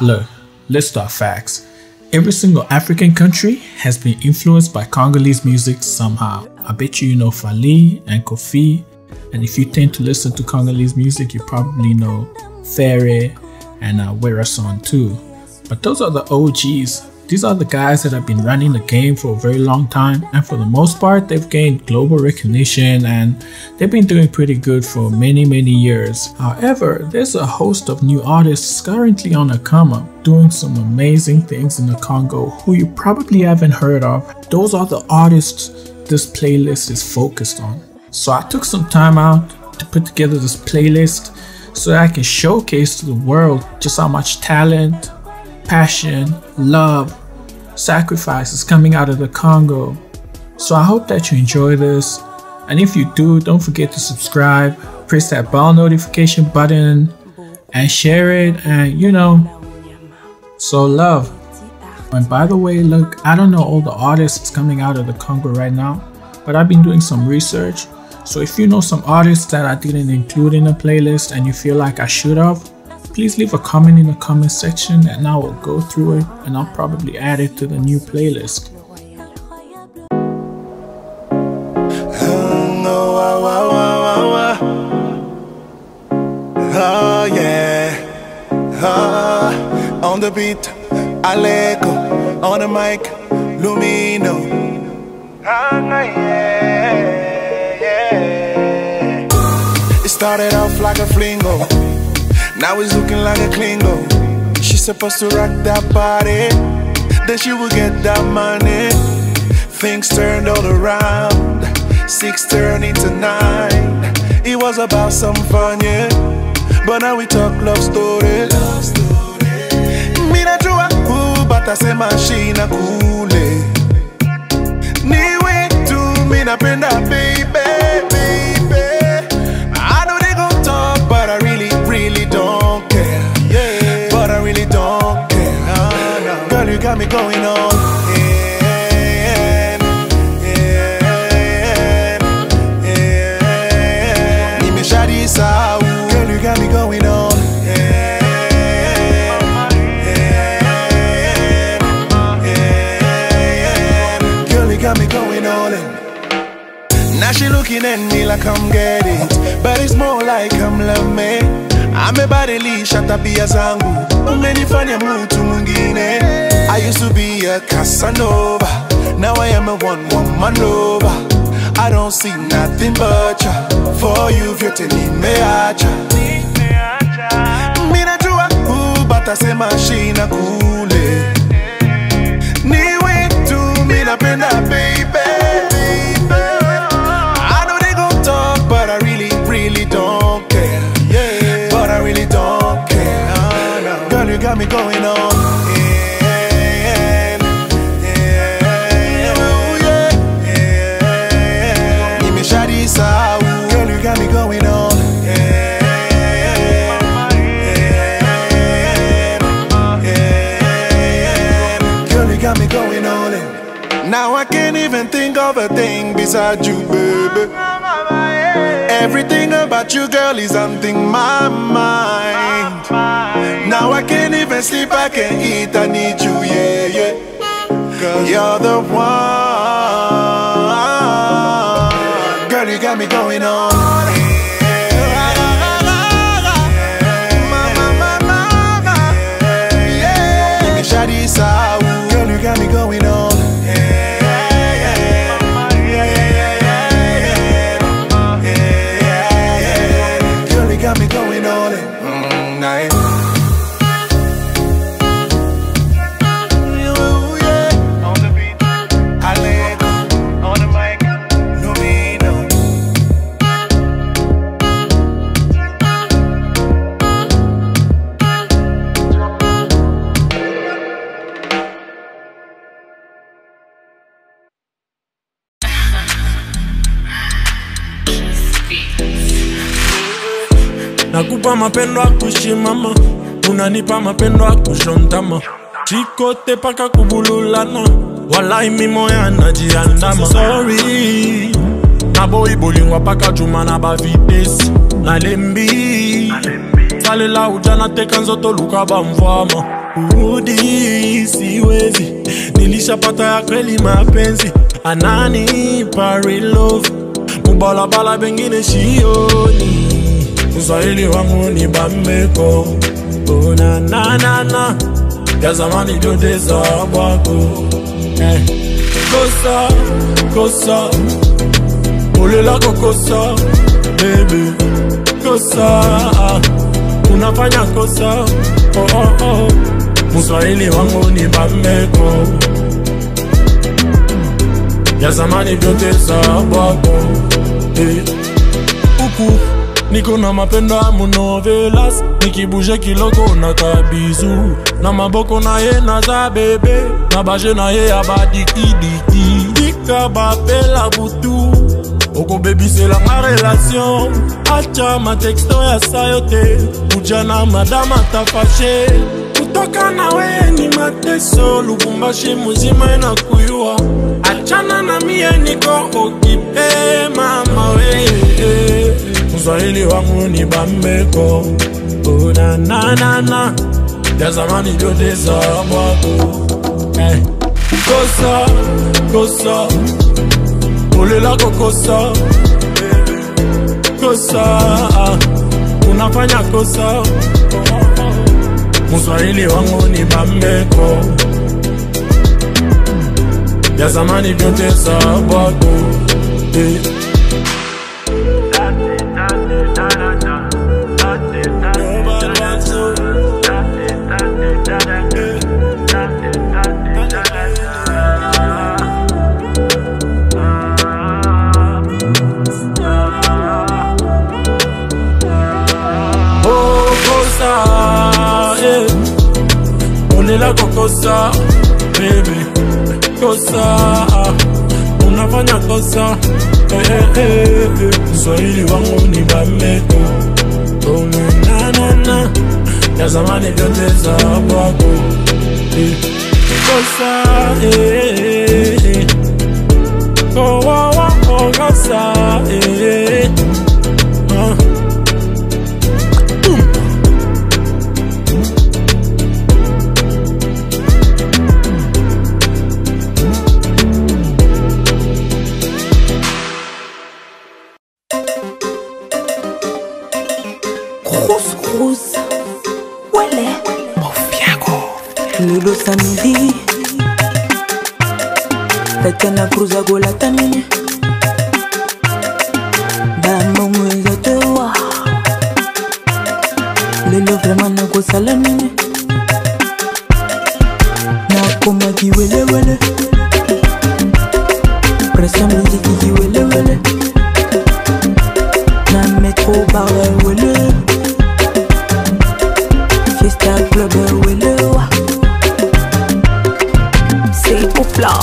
Look, let's start facts. Every single African country has been influenced by Congolese music somehow. I bet you know Fali and Kofi, and if you tend to listen to Congolese music, you probably know Ferre and Werason too. But those are the OGs. These are the guys that have been running the game for a very long time, and for the most part, they've gained global recognition and they've been doing pretty good for many years. However, there's a host of new artists currently on the come up, doing some amazing things in the Congo who you probably haven't heard of. Those are the artists this playlist is focused on. So I took some time out to put together this playlist so that I can showcase to the world just how much talent, passion, love, sacrifice is coming out of the Congo. So I hope that you enjoy this, and if you do, don't forget to subscribe, press that bell notification button and share it, and so love. And by the way, look, I don't know all the artists coming out of the Congo right now, but I've been doing some research. So if you know some artists that I didn't include in the playlist and you feel like I should have, please leave a comment in the comment section and I will go through it and I'll probably add it to the new playlist. Oh yeah, on the beat, Aleko, on the mic, Lumino. It started off like a flingo, now it's looking like a Klingo. She's supposed to rock that body, then she will get that money. Things turned all around, 6 turned into 9. It was about some fun, yeah, but now we talk love story. Me na jua but I say machine a cool. Ni way to me na penda baby. I know they gon' talk, but I really don't care. Yeah, but I really don't care. No. Girl, you got me going on. Girl, you got me going on. Girl, you got me going all in. Now she looking at me like I'm get it, but it's more like I'm love me. Amebadilisha tabia zangu, umenifanya mtu mwingine. I used to be a Casanova, now I am a one-woman lover. I don't see nothing but ya. For you, vyote nimeacha. Mina jua but I say machine a cool. Ni wetu mina penda baby. I know they gon' talk, but I really don't care. Yeah, but I really don't care. No. Girl, you got me going on. Girl, you got me going on. Girl, you got me going on. Now I can't even think of a thing beside you, baby. Everything about you, girl, is something my mind. Now I can't even sleep, I can't eat, I need you, yeah. Cause you're the one. Girl, you got me going on. Girl, you got me going on. Girl, you got me going on. Nice. Nakupa mapendo akushimama, unanipa mapendo akushontama. Chikote paka kubululana, walai mimoya najiandama. Sorry, na boy bolingwa paka juma na ba vitesse. Na lembi, Salela ujana teka nzoto luka bamvama. Urudi siwezi, nilishapata ya kweli mapenzi. Anani pari love, mubala bala bengine shioni. Uswahili wangu ni bambeko. Oh na na na na, ya zamani jote za bwako. Kosa, kosa, ule lako kosa, baby. Kosa, unafanya kosa. Oh oh oh, Muswahili wangu ni bambeko. Ya zamani vyote za bwako. Uku niko na mapendo ya munovelas, nikibuje kiloko na kabizu, na maboko na ye na za bebe, na baje na ye ya badikidiki. Dika bapela butu, oko baby c'est la ma relation. Acha ma texto ya sayote, ujana madama ta fache. Kutoka na we ni mateso, Lubumbashi muzima ina kuyua. Achana na mie niko okipe mama we. Muswahili wangu ni bambeko. Oh na na na na, ya zamani jote za bwako. Kosa, kosa, ule lako kosa. Kosa, unafanya kosa. Muswahili wangu ni bambeko. Ya zamani vyote za bwako. Onela kokosa, baby. Kosa, unafanya kosa. Swahili wangu ni bambeko. Oh na na na, ya zamani vyote za bwako. Kosa, kowa kosa, Lelo samedi Tatiana Kruz a gola tamini Ba mongweza tewa Lelo vraiment na go salamini Na koma kiwelewele Pression musique kiwelewele Na metro bar wele Fiesta club welewa C'est au plat.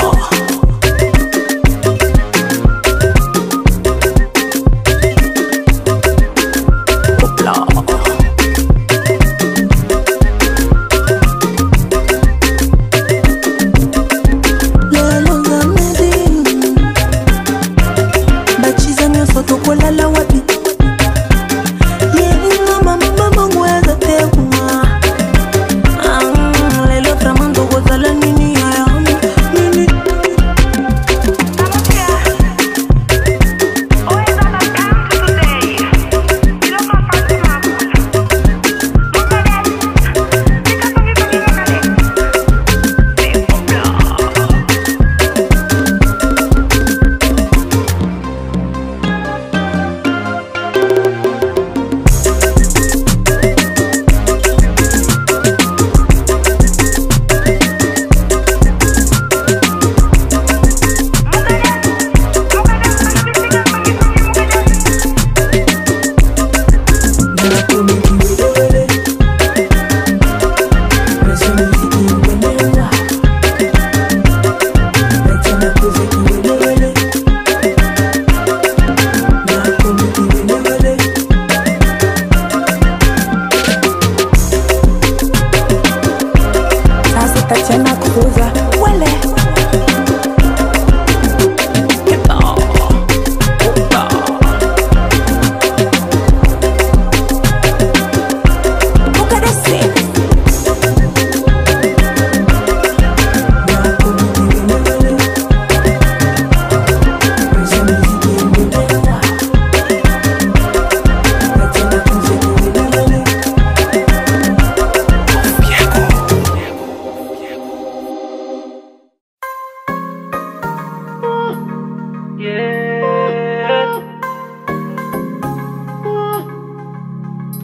Au plat. Lelo zamedi bachiza nyoso tokola la wapi. Yenga mama mongweza tewa. Lelo vraiment toko zala nini.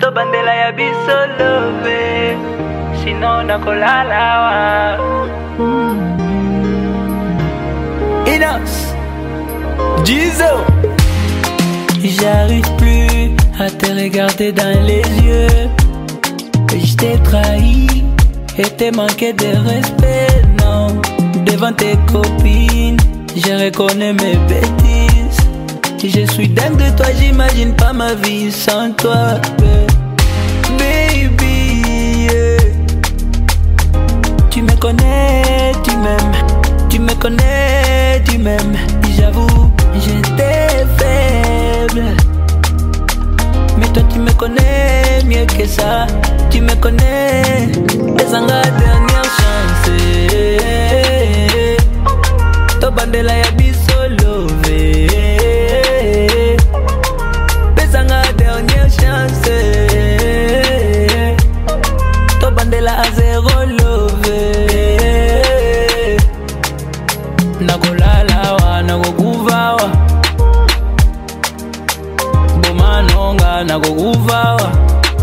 to bandela ya biso love, sinon nakolala wa. Innoss'B, Gizo. J'arrive plus à te regarder dans les yeux. Je t'ai trahi et t'ai manqué de respect, non. Devant tes copines, je reconnais mes bêtises. Je suis dingue de toi, j'imagine pas ma vie sans toi, baby, yeah. Tu me connais, tu m'aimes. Tu me connais, tu m'aimes. J'avoue, j'étais faible, mais toi tu me connais mieux que ça. Tu me connais, et sans la dernière chance. To bandela ya biso love, et sans la dernière chance. To bandela a zéro love. Nakolala wa, nakokuva wa. Bomanonga, nakokuva wa.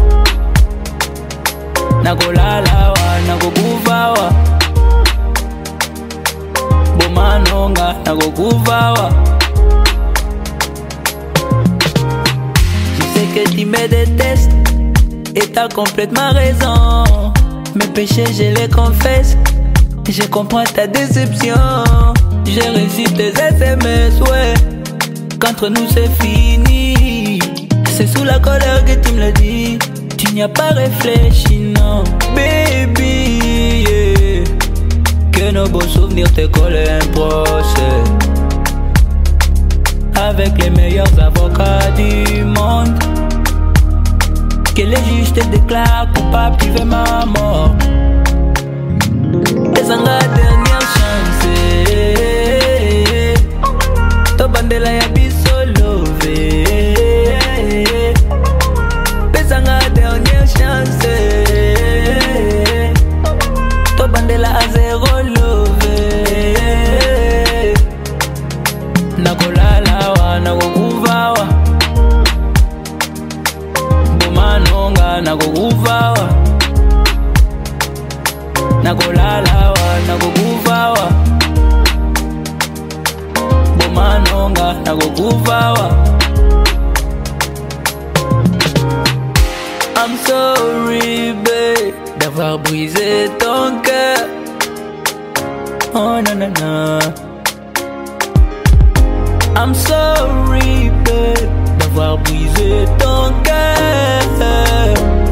Nakolala wa, nakokuva wa. Bomanonga, nakokuva wa. Je sais que tu me détestes et t'as complètement raison. Mes péchés je les confesse. Je comprends ta déception. J'ai reçu tes SMS, ouais. Qu'entre nous c'est fini. C'est sous la colère que tu me l'as dit. Tu n'y as pas réfléchi, non. Baby, yeah. Que nos beaux souvenirs te collent un procès. Avec les meilleurs avocats du monde. Que les juges te déclarent coupable, tu veux ma mort. Et sans la dernière chance. To bandela ya biso love. Et sans la dernière chance. To bandela a zéro love. Nakolala wa, nakokuva wa. Bomanonga, nakokuva wa. Nakolala wa, nakokuva wa. Bomanonga, nakokuva wa. I'm sorry, babe, d'avoir brisé ton cœur. Oh nanana. I'm sorry, babe, d'avoir brisé ton cœur.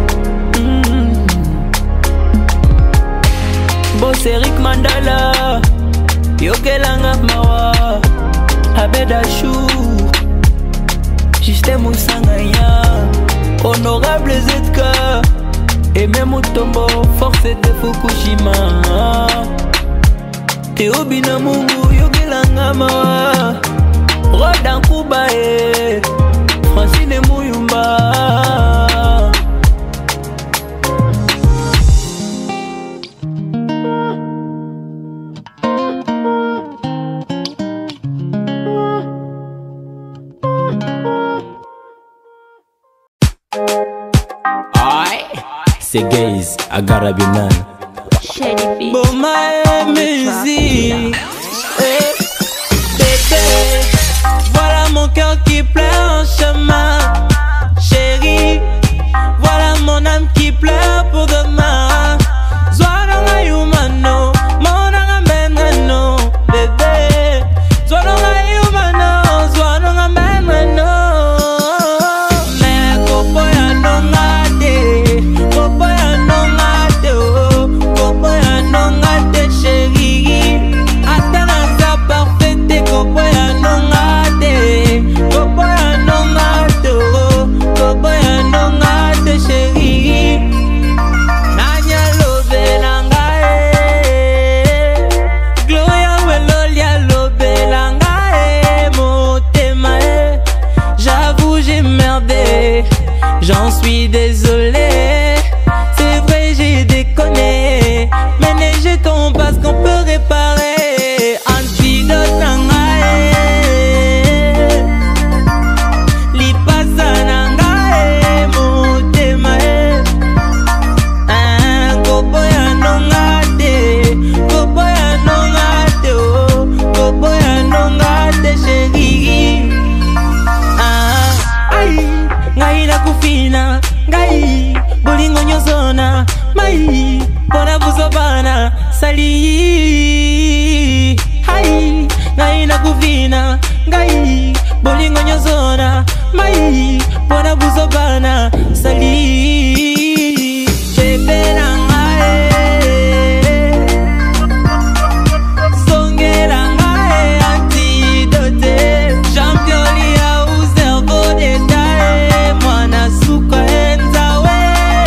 Boss Eric Mandala, Yokelanga Mawa, Abeda Chou, Juste Moussangaya, Honorable ZK, et même Mutombo, Force de Fukushima. Théo Binamungu, Yokelanga Mawa, Rodan Kubae, Francine Mouyumba. C'est Gaz, Agarabinan. Bon, ma musique. Bébé, voilà mon cœur qui pleure en chemin. Chérie, voilà mon âme qui pleure pour demain. Zouaranga humano, mon amenano. Bébé, zouaranga humano, zouaranga amenano. Mais kopoya no ngade, kopoya no ngade, oh, kopoya no ngade, chérie. Attends ça parfait, kopoya no ngade, kopoya no ngade, oh, kopoya no ngade, chérie. Nanya lobelanga, Gloria welolia lobelanga, motema, j'avoue j'ai merdé, j'en suis désolé. C'est vrai j'ai déconné, mais les jetons parce qu'on peut réparer. Antidote nangae, lipasa nangae, motema ngai bolingo nyozona mai pona buzobana sali bebe na ngai songela ngai antidote champion lia uzervo detail mwana suka enzawe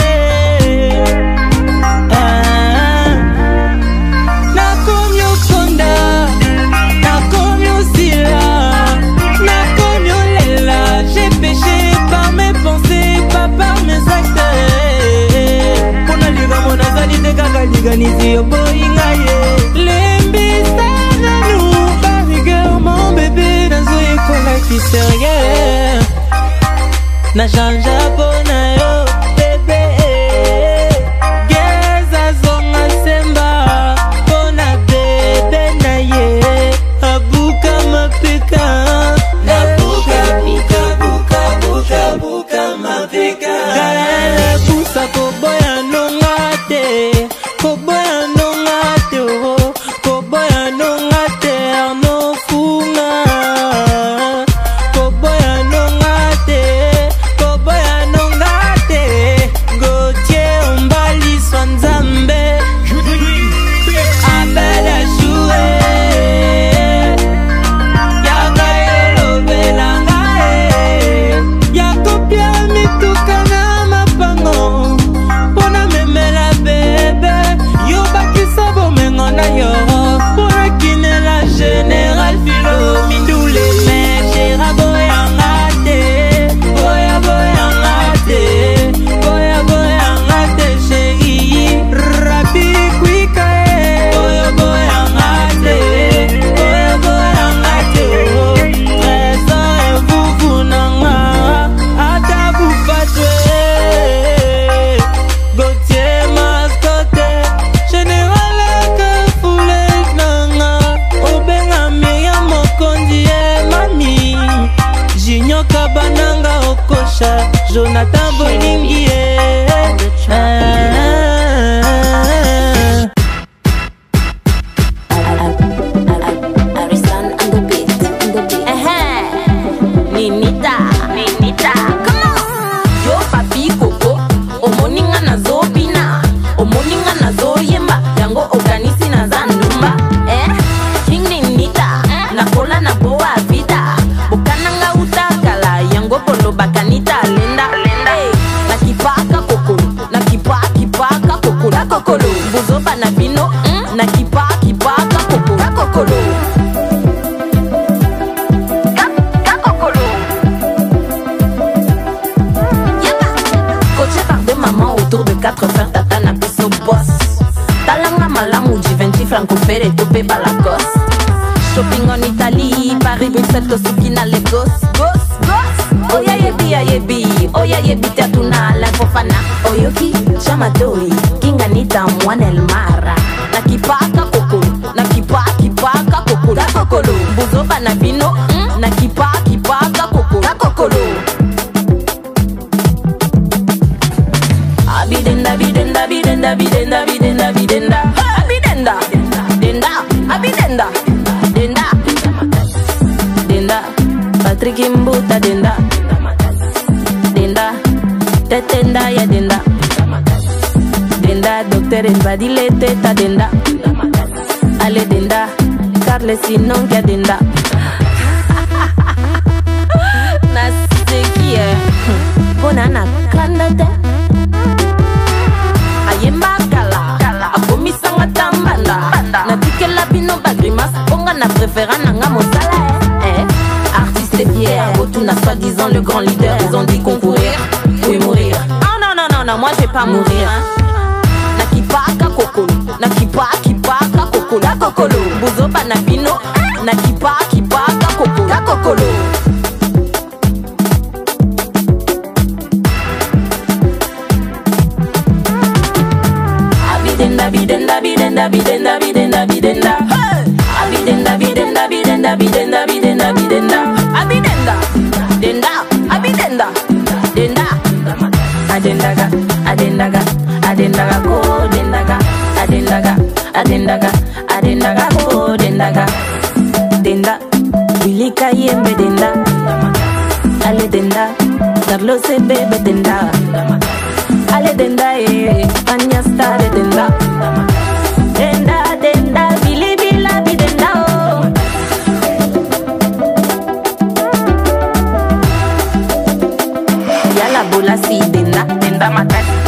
nakomyo konda nakomyo sila nakomyo lela j'ai péché par mes pensées pas par mes actes pona liga mona zalite kaka liga nisi yo boyinga ye lembisa na nous par rigueur mon bébé nazo ekola qui sérieux na janja pona yo bébé geza zonga semba pona bébé na ye abuka mapeka abuka buka buka buka buka mapeka kala busa koboya nongate koboya nongate oh koboya nongate arno funga koboya nongate Gauthier Mbali Swanzambe abada jouer yaga elobelanga yakopia mitukana mapango pona memela bebe yo bakisa bomengo na yo pona kinela général filo mindule mejera boyangate boya boyangate boya boyangate shei rabi kwika boya boyangate oh trésor vuvu nanga ata bufatwe Gauthier mascotte général que foule nanga obenga meya mokondi mami Junior kabananga okosha Jonathan bolingi Ninita come on yo papi koko omoninga nazobina omoninga nazoyemba yango organisi na zandumba king ninita nakola na boa vida bokananga utakala yango bolo bakanita lenda nakipaka kokolo nakipaka kokolo kokolo buzoba na bino nakipaka kokolo autour de 4 frères Tatana Piso boss talanga malamu Givenchy Franco Ferre topé balakos shopping en Italie Paris Bruxelles Tosuki na Lagos oya yebi tatuna la fofana oyoki chamadoi kinganita mwanel mara nakipaka kokolo buzoba na bino nakipaka kokolo Abidenda Patrick Mbuta denda tetenda ya denda docteur Mbadile teta denda ale denda Carles Sinon ya denda naseki bonana kandate ayembakala akomisanga tambanda natikela bino bagrimas bonga na préféra nanga mosala artiste fier retourne à soi-disant le grand leader ils ont dit concourir oui mourir non moi je vais pas mourir nakipaka kokolo buzoba na bino nakipaka kokolo Monica Yembe denda. Ale denda. Carlos Bebe denda. Ale denda Anya Star denda. Denda Billy Bila denda oh. Yala bola si denda mata.